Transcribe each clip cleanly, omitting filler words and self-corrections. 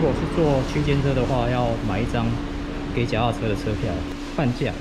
果是坐区间车的话，要买一张给脚踏车的车票，半价。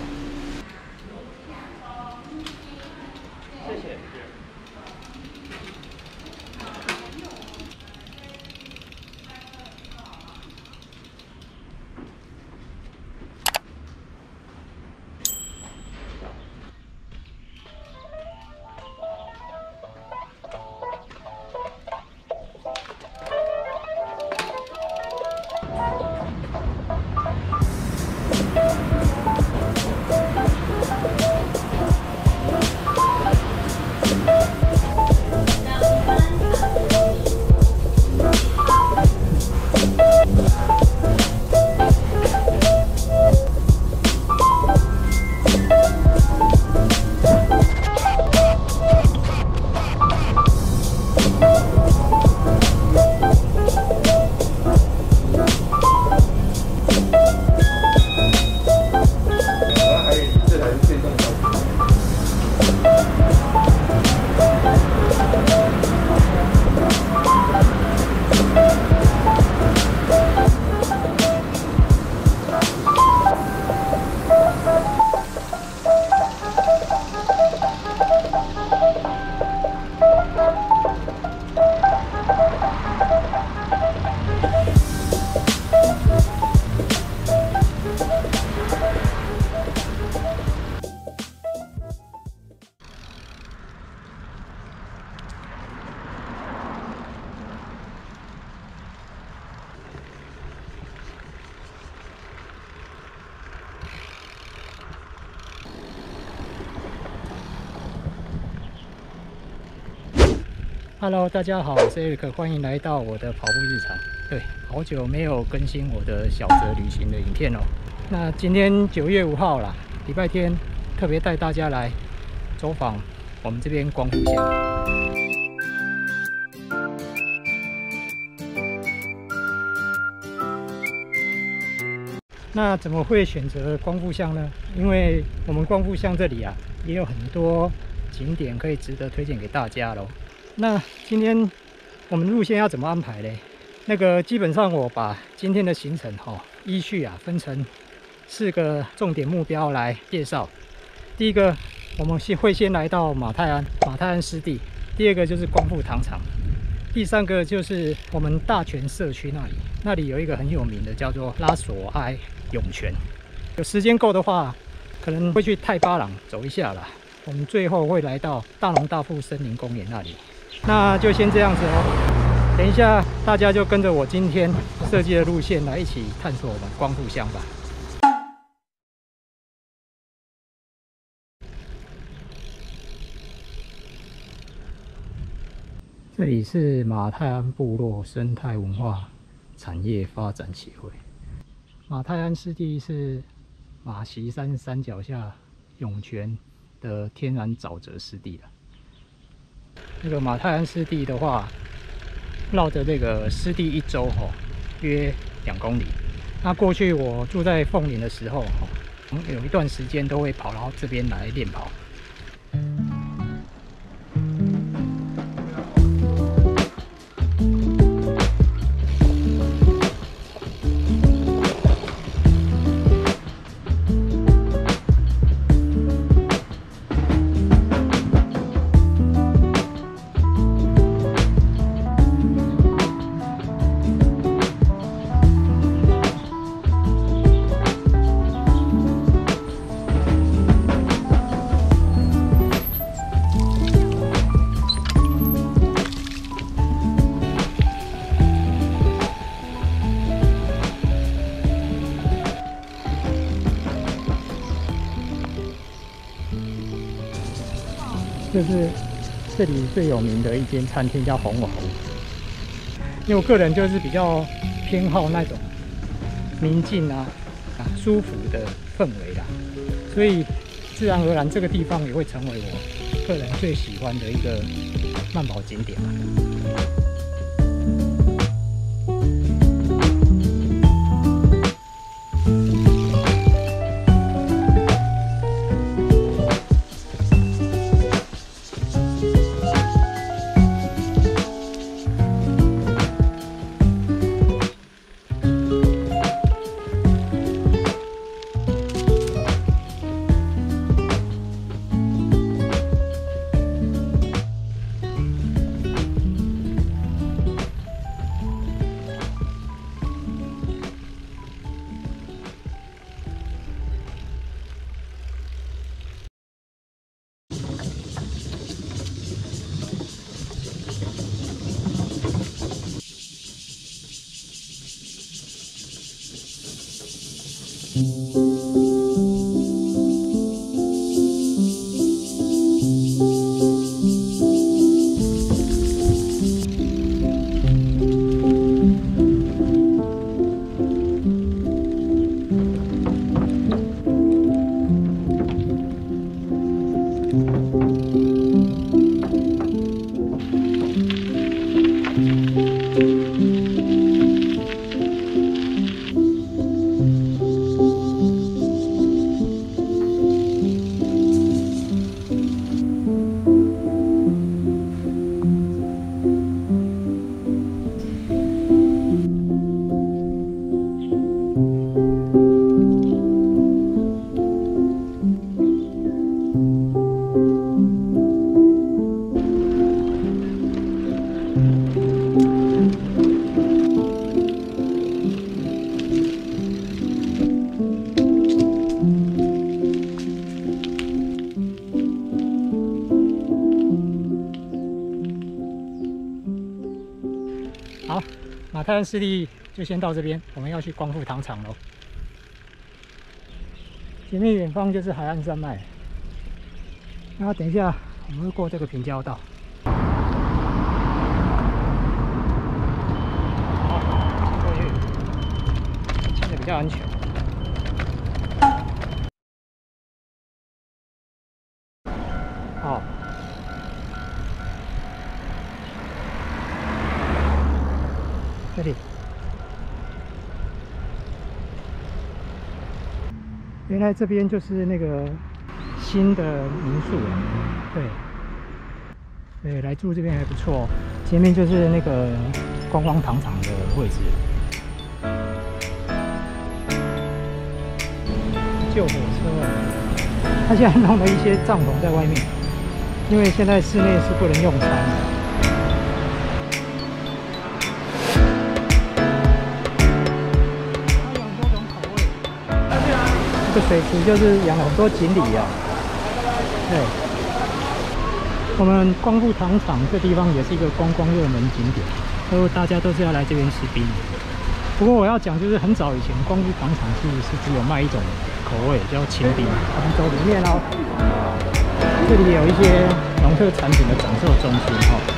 谢谢。Hello， 大家好，我是 Eric， 欢迎来到我的跑步日常。对，好久没有更新我的小泽旅行的影片哦。那今天9月5号啦，礼拜天，特别带大家来走访我们这边光复乡。那怎么会选择光复乡呢？因为我们光复乡这里啊，也有很多景点可以值得推荐给大家咯。那今天我们路线要怎么安排呢？基本上我把今天的行程依序分成4个重点目标来介绍。第一个，我们会先来到马太安湿地；第二个就是光复糖厂；第3个就是我们大泉社区那里有一个很有名的叫做拉索埃涌泉。有时间够的话，可能会去太巴朗走一下啦。我们最后会来到大农大富森林公园那里。那就先这样子哦，等一下大家就跟着我今天设计的路线来一起探索我们光复乡吧。这里是马太安部落生态文化产业发展协会。马太安湿地是马锡山山脚下涌泉的天然沼泽湿地了。马太安湿地的话，绕着这个湿地1周约2公里。那过去我住在凤林的时候有一段时间都会跑到这边来练跑。就是这里最有名的一间餐厅叫红瓦屋，因为我个人就是比较偏好那种宁静舒服的氛围啦，所以自然而然这个地方也会成为我个人最喜欢的一个慢跑景点啦。 好，马太湾湿地就先到这边，我们要去光复糖厂喽。前面远方就是海岸山脉，然后等一下我们会过这个平交道。好，过去，现在比较安全。好。 这里，原来这边就是那个新的民宿啊，对，来住这边还不错哦。前面就是那个观光糖厂的位置，旧火车啊，他现在弄了一些帐篷在外面，因为现在室内是不能用餐的。 这个水池就是养了很多锦鲤啊。对，我们光复糖厂这地方也是一个观光热门景点，所以大家都是要来这边吃冰。不过我要讲，就是很早以前光复糖厂其实是只有卖一种口味，叫清冰。我们走里面哦，这里有一些农特产品的展售中心哦。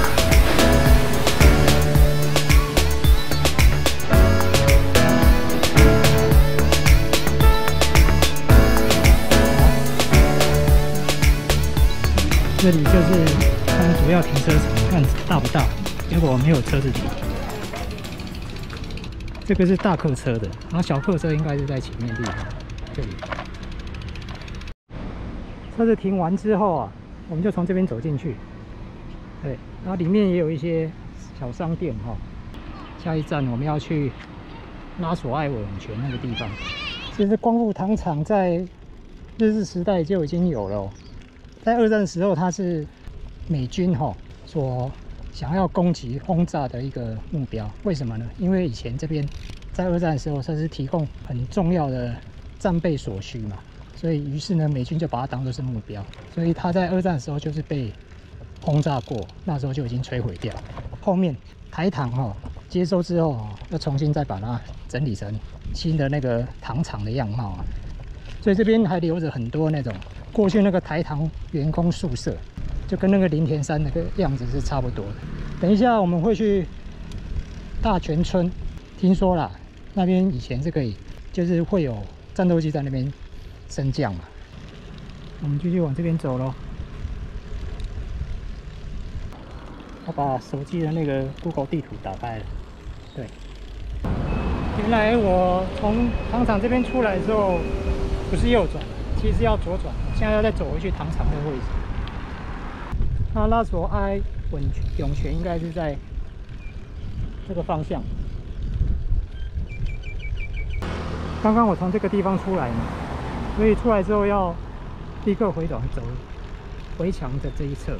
这里就是他们主要停车场，你看大不大？结果没有车子停。这个是大客车的，然后小客车应该是在前面地方。这里，车子停完之后啊，我们就从这边走进去。对，然后里面也有一些小商店哈。下一站我们要去拉索艾温泉那个地方。其实光复糖厂在日治时代就已经有了哦。 在二战的时候，它是美军所想要攻击轰炸的一个目标。为什么呢？因为以前这边在二战的时候，它是提供很重要的战备所需嘛，所以于是呢，美军就把它当作是目标。所以它在二战的时候就是被轰炸过，那时候就已经摧毁掉。后面台糖接收之后又重新再把它整理成新的那个糖厂的样貌啊。所以这边还留着很多那种。 过去那个台糖员工宿舍，就跟那个林田山那个样子是差不多的。等一下我们会去大泉村，听说啦，那边以前这个就是会有战斗机在那边升降嘛。我们继续往这边走咯。我把手机的那个 Google 地图打开了。对，原来我从糖厂这边出来的时候，不是右转。 其实要左转，现在要再走回去糖厂的位置。那拉索埃涌泉应该是在这个方向。刚刚我从这个地方出来嘛，所以出来之后要立刻回转走围墙的这一侧。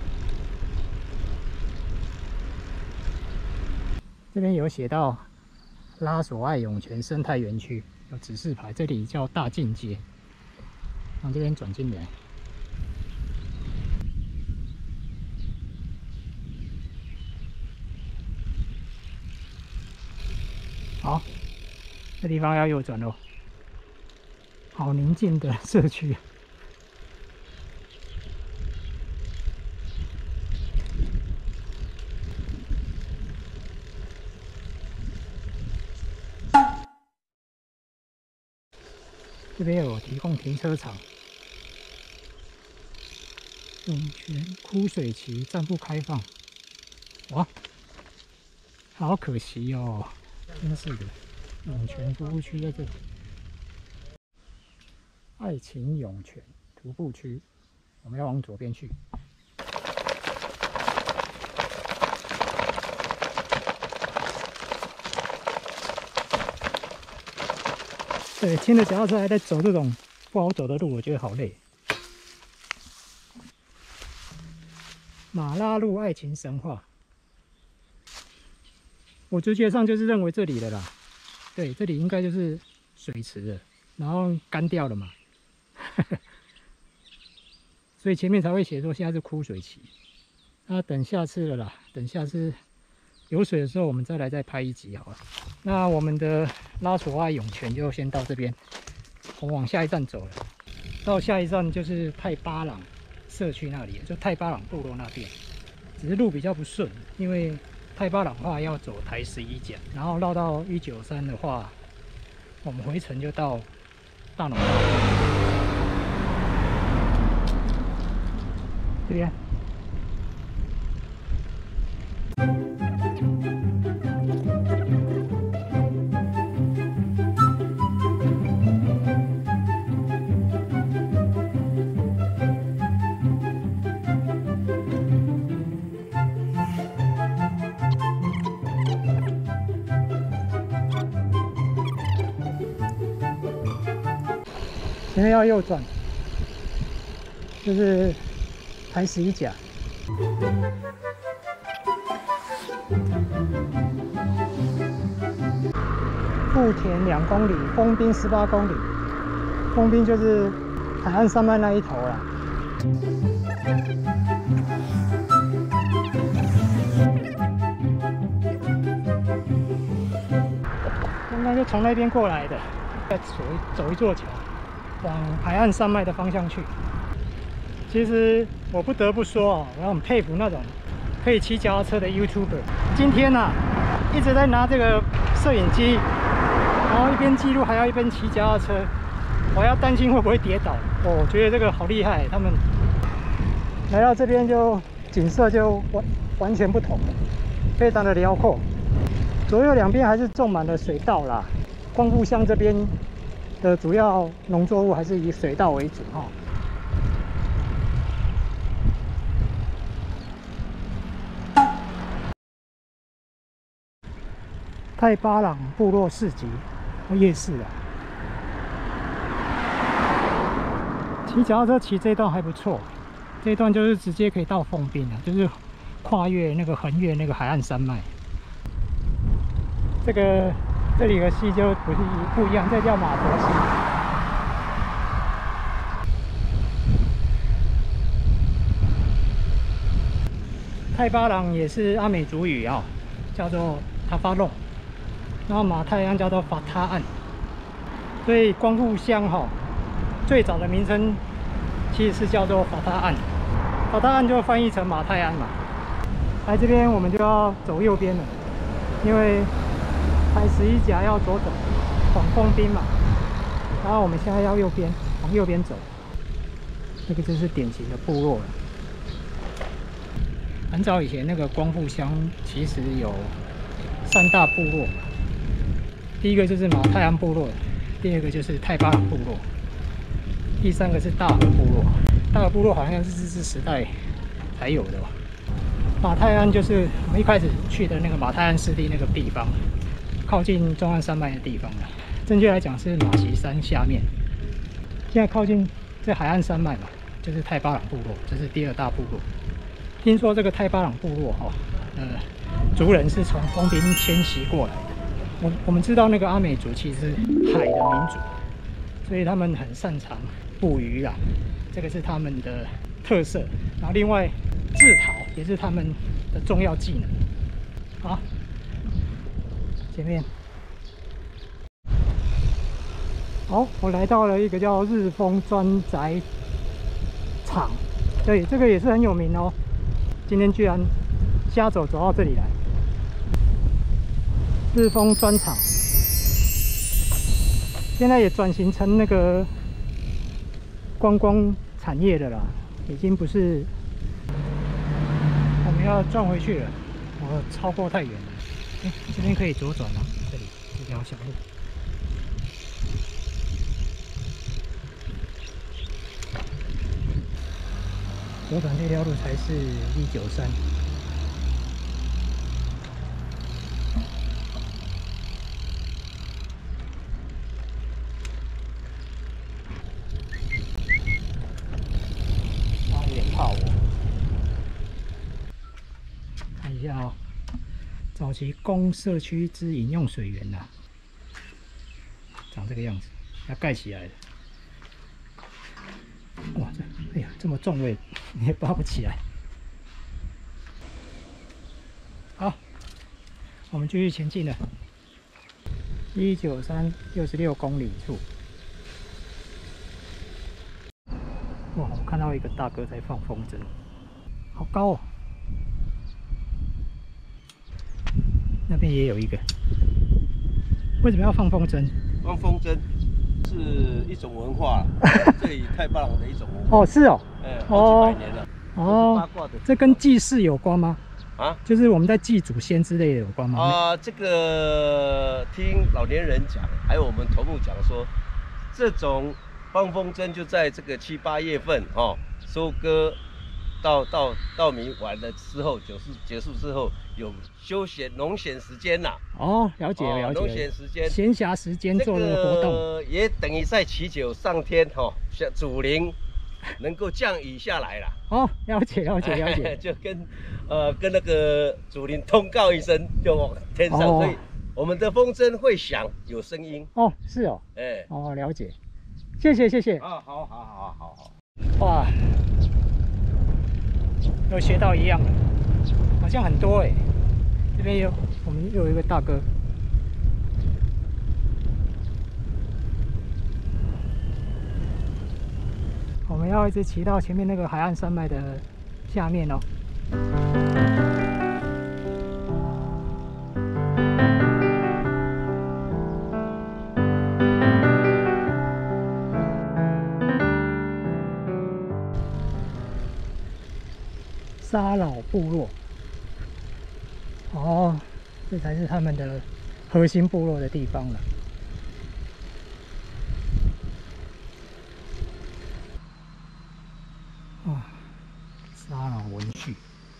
这边有写到拉索埃涌泉生态园区有指示牌，这里叫大进街。 往这边转进来，好，这地方要右转喽。 好宁静的社区。这边有提供停车场。涌泉枯水期暂不开放。哇，好可惜哦，真是的。涌泉徒步区在这里。爱情涌泉徒步区，我们要往左边去。对，牵着脚踏车还在走这种不好走的路，我觉得好累。马拉路爱情神话，我直觉上就是认为这里的啦。对，这里应该就是水池了，然后干掉了嘛，所以前面才会写说现在是枯水期。那等下次了啦，等下次有水的时候，我们再来拍一集好了。那我们的拉索爱涌泉就先到这边，我们往下一站走了。到下一站就是太巴朗社区那里，就太巴朗部落那边。只是路比较不顺，因为太巴朗的话要走台11甲，然后绕到193的话，我们回程就到大农这边。前面要右转，就是台11甲。富田2公里，丰滨18公里。丰滨就是海岸山脉那一头啦。刚刚就从那边过来的，再走一座桥。往海岸山脉的方向去。其实我不得不说啊，我很佩服那种可以骑脚踏车的 YouTuber。今天啊，一直在拿这个摄影机，然后一边记录还要一边骑脚踏车，我要担心会不会跌倒。我觉得这个好厉害，他们来到这边就景色就完全不同了，非常的辽阔。左右两边还是种满了水稻啦。光复乡这边的主要农作物还是以水稻为主哈。太巴朗部落市集夜市啊，骑脚踏车骑这一段还不错，这一段就是直接可以到丰滨了，就是跨越那个横越那个海岸山脉。这里的溪就不一样，这叫马头溪。太巴朗也是阿美族语啊，叫做塔巴弄，然后马太岸叫做法他岸，所以光复乡最早的名称其实是叫做法他岸，法他岸就翻译成马太岸嘛。来这边我们就要走右边了，因为台11甲要左转往丰滨嘛，然后我们现在要往右边走。这个就是典型的部落了。很早以前那个光复乡其实有3大部落嘛，第一个就是马太岸部落，第二个就是太巴朗部落，第3个是大和部落。大和部落好像是日治时代才有的吧。马太岸就是我们一开始去的那个马太岸湿地那个地方，靠近中央山脉的地方了。正确来讲是马旗山下面，现在靠近这海岸山脉嘛，就是太巴朗部落，这是第2大部落。听说这个太巴朗部落族人是从丰滨迁徙过来的。我们知道那个阿美族其实是海的民族，所以他们很擅长捕鱼啦，这个是他们的特色。然后另外制陶也是他们的重要技能。好，前面好，我来到了一个叫日丰专宅厂，对，这个也是很有名哦。今天居然瞎走到这里来，日丰专厂，现在也转型成那个观光产业的啦，已经不是。我们要转回去了，我超过太远了。哎，这边可以左转啊，这里这条小路。 左转这条路才是193。啊，有点怕我。看一下哦，早期公社区之饮用水源呐、长这个样子，要盖起来了。 哇，哎呀，这么重我也拔不起来。好，我们继续前进了。193 66公里处。哇，我看到一个大哥在放风筝，好高哦。那边也有一个。为什么要放风筝？ 放风筝。 是一种文化，这里太棒的一种文化。 哦，是哦， 好几百年了。 哦，八卦的，这跟祭祀有关吗？啊，就是我们在祭祖先之类的有关吗？ 啊，这个听老年人讲，还有我们头目讲说，这种放风筝就在这个7、8月份哦，收割稻米完了之后，结束之后有休闲农闲时间啦。 哦，了解了解。 农闲时间， 闲暇时间做的活动， 也等于在祈求上天哦，像祖灵能够降雨下来啦。 哦，了解了解了解。 就跟那个祖灵通告一声，就往天上，所以我们的风筝会响，有声音。 哦，是哦。哎，哦，了解。谢谢谢谢。 啊，好。 哇。 又学到一样了，好像很多哎。这边我们又有一个大哥，我们要一直骑到前面那个海岸山脉的下面哦。沙老部落，哦，这才是他们的核心部落的地方了。啊，沙老文序，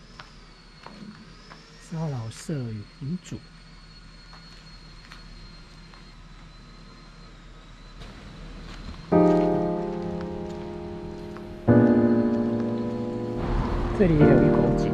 沙老社语主。这里也有一口井。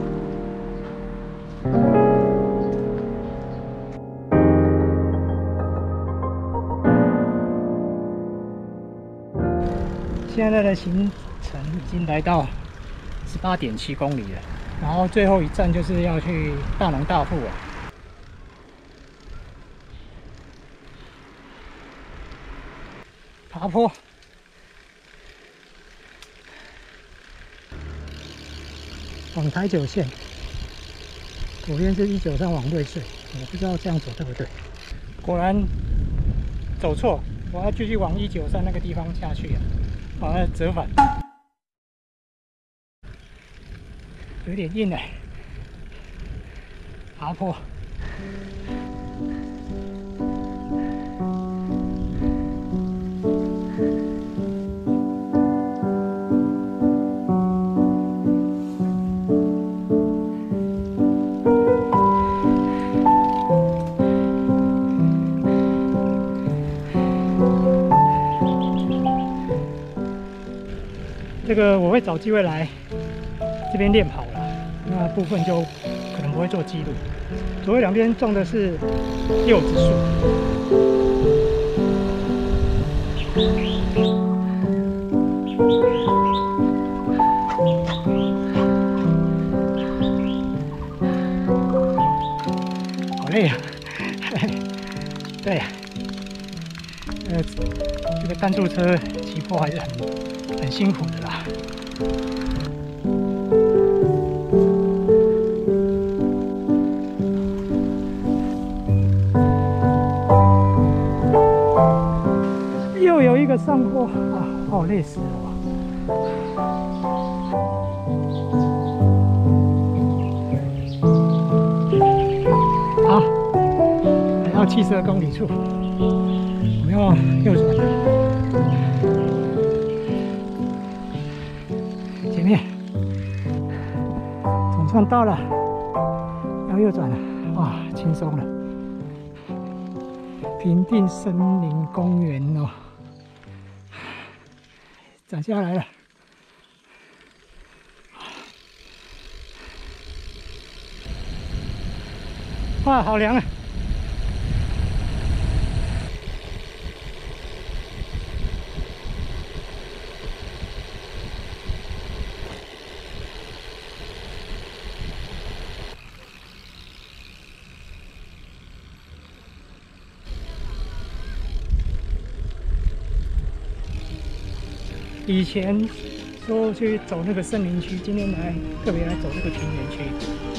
现在的行程已经来到18.7公里了，然后最后一站就是要去大农大富啊。爬坡。 往台九线，左边是193往瑞穗，我不知道这样走对不对。果然走错，我要继续往193那个地方下去啊，好像折返，有点硬哎，爬坡。这个我会找机会来这边练跑了，那部分就可能不会做记录。左右两边种的是柚子树。好累啊！对呀，这个单柱车骑坡还是很辛苦的啦。又有一个上坡啊，好累死了我。好，来到72公里处，我们要右转。前面总算到了，要右转了，哇，轻松了。平定森林公园哦。转下来了，哇，好凉啊！以前说去走那个森林区，今天特别来走这个平原区。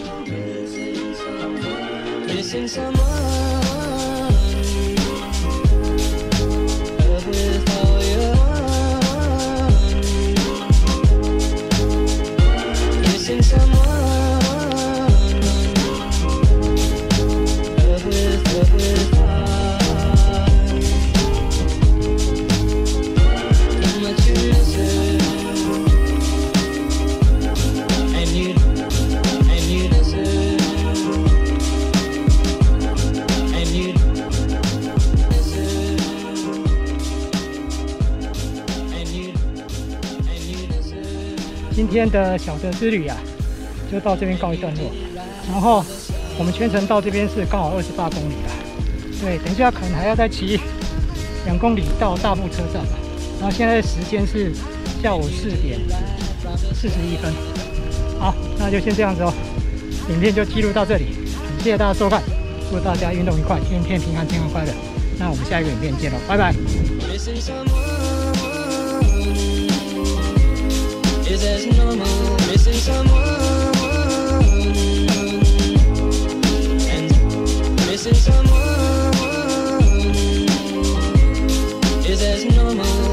今天的小德之旅啊，就到这边告一段落。然后我们全程到这边是刚好28公里啦。对，等一下可能还要再骑2公里到大埔车站吧。然后现在时间是下午4点41分。好，那就先这样子哦。影片就记录到这里，很谢谢大家收看，祝大家运动愉快，天天平安，健康快乐。那我们下一个影片见喽，拜拜。Is as normal, missing someone, and missing someone is as normal.